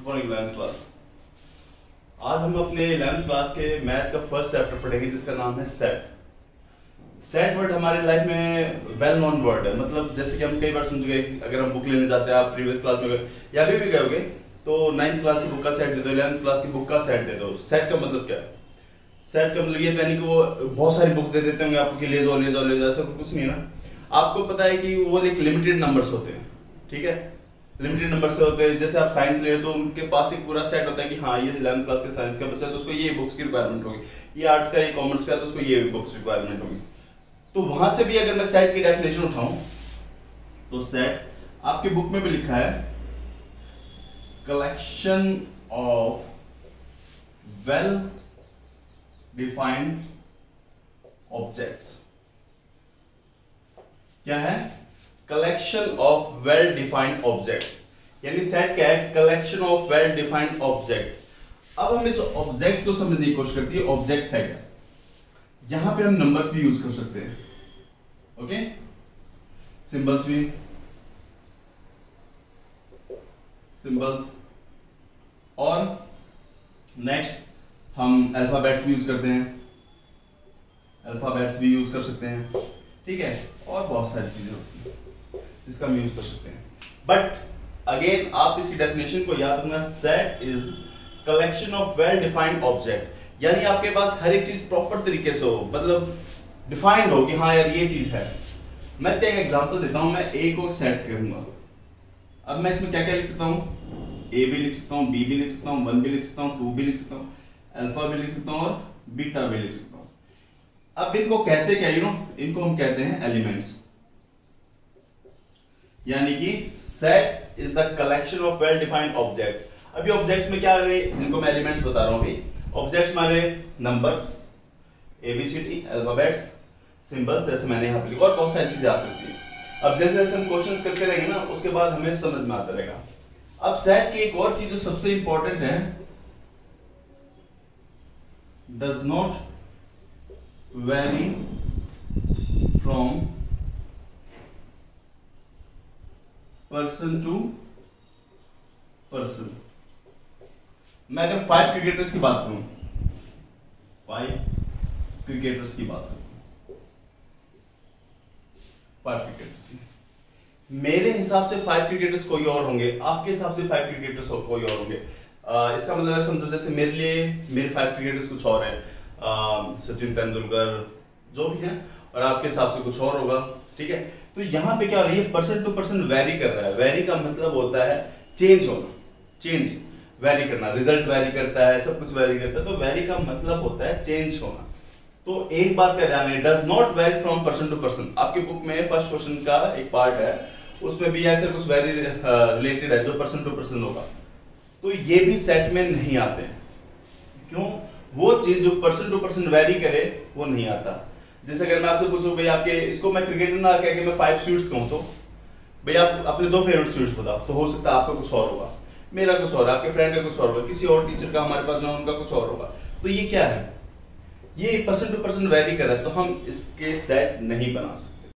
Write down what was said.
Morning 11th class. आज हम अपने 11th क्लास के मैथ का फर्स्ट चैप्टर पढ़ेंगे जिसका नाम है सेट। सेट वर्ड हमारी लाइफ में वेल नोन वर्ड है, मतलब जैसे कि हम कई बार सुन चुके हैं। अगर हम बुक लेने जाते हैं, आप प्रीवियस क्लास में गए या अभी भी गए तो 9th क्लास की बुक का सेट दे दो, 11th क्लास की बुक का सेट दे दो। सेट का मतलब क्या है? सेट का मतलब ये तो यानी कि वो बहुत सारी बुक्स दे देते होंगे आपको कि ले जाओ ले जाओ ले जाओ, ऐसा कुछ नहीं है ना। आपको पता है कि वो एक लिमिटेड नंबर्स होते हैं, ठीक है, लिमिटेड नंबर से होते हैं। जैसे आप साइंस ले रहे हो तो उनके पास एक पूरा सेट होता है कि हाँ ये 11th क्लास के साइंस का बच्चा है तो उसको ये बुक्स की रिक्वायरमेंट होगी, ये आर्ट्स का ये कॉमर्स का है तो उसको ये बुक्स रिक्वायरमेंट होगी। तो वहां से भी अगर मैं सेट की डेफिनेशन उठाऊं तो सेट आपकी बुक में भी लिखा है collection of well defined objects. क्या है? Collection of well defined objects. यानी सेट क्या है? Collection of well defined object. अब हम इस ऑब्जेक्ट को समझने की कोशिश करते हैं। ऑब्जेक्ट है क्या? यहां पे हम नंबर्स भी यूज कर सकते हैं, ओके, सिंबल्स भी, सिंबल्स, और नेक्स्ट हम अल्फाबेट्स भी यूज करते हैं, अल्फाबेट्स भी यूज कर सकते हैं, ठीक है, और बहुत सारी चीजें होती हैं जिसका हम यूज कर सकते हैं। बट अगेन आप इसकी डेफिनेशन को याद रखना, set is collection of well defined object. यानी आपके पास हर एक चीज प्रॉपर तरीके से हो, मतलब डिफाइंड हो कि हाँ यार ये चीज है। मैं इसका एक एग्जांपल देता हूं। मैं ए को सेट करूंगा। अब मैं इसमें क्या क्या लिख सकता हूं? ए भी लिख सकता हूं, बी भी लिख सकता हूं, 1 भी लिख सकता हूं, 2 भी लिख सकता हूं, अल्फा भी लिख सकता हूं और बीटा भी लिख सकता हूं। अब इनको कहते क्या? इनको हम कहते हैं एलिमेंट्स। यानी कि set is the collection of well defined object. अभी ऑब्जेक्ट्स में क्या आ रहे हैं जिनको मैं एलिमेंट्स बता रहा हूं। अभी ऑब्जेक्ट्स हमारे नंबर्स, एबीसीडी, अल्फाबेट्स, सिंबल्स, जैसे मैंने यहां पे लिखा, और बहुत सारी चीजें आ सकती हैं। अब जैसे जैसे हम क्वेश्चंस करते रहेंगे ना, उसके बाद हमें समझ में आता रहेगा। अब सेट की एक और चीज जो सबसे इंपॉर्टेंट है, does not vary from person to person. मैं अगर 5 क्रिकेटर्स की बात करूं, 5 क्रिकेटर्स की बात करूं, 5 क्रिकेटर्स की, मेरे हिसाब से 5 क्रिकेटर्स कोई और होंगे, आपके हिसाब से 5 क्रिकेटर्स कोई और होंगे। इसका मतलब है, समझो जैसे मेरे लिए मेरे 5 क्रिकेटर्स कुछ और हैं, सचिन तेंदुलकर जो भी हैं, और आपके हिसाब से कुछ और होगा, ठीक है। तो यहां पे क्या हो रही है? पर्सन टू पर्सन वेरी कर रहा है। वेरी का मतलब होता है चेंज होना, चेंज, वेरी करना, रिजल्ट वेरी करता है, सब कुछ वेरी करता है। तो वेरी का मतलब होता है चेंज होना। तो एक बात का ध्यान है, does not vary from person to person. आपकी बुक में फर्स्ट क्वेश्चन का एक पार्ट है, उसमें भी ऐसे कुछ वेरी रिलेटेड है जो पर्सन टू पर्सन होगा। तो ये भी सेट में नहीं आते। क्यों? वो चीज जो पर्सन टू पर्सन वेरी करे वो नहीं आता। जैसे अगर मैं आपसे पूछूं भाई आपके, इसको मैं क्रिकेटर ना कह के मैं 5 स्वीट्स कहूं, तो भाई आप अपने 2 फेवरेट स्वीट्स बताओ, तो हो सकता है आपका कुछ और होगा, मेरा कुछ और, आपके फ्रेंड का कुछ और होगा, किसी और टीचर का हमारे पास जो उनका कुछ और होगा। तो ये क्या है? ये पर्सन टू पर्सन वेरी कर रहा है, तो हम इसके सेट नहीं बना सकते।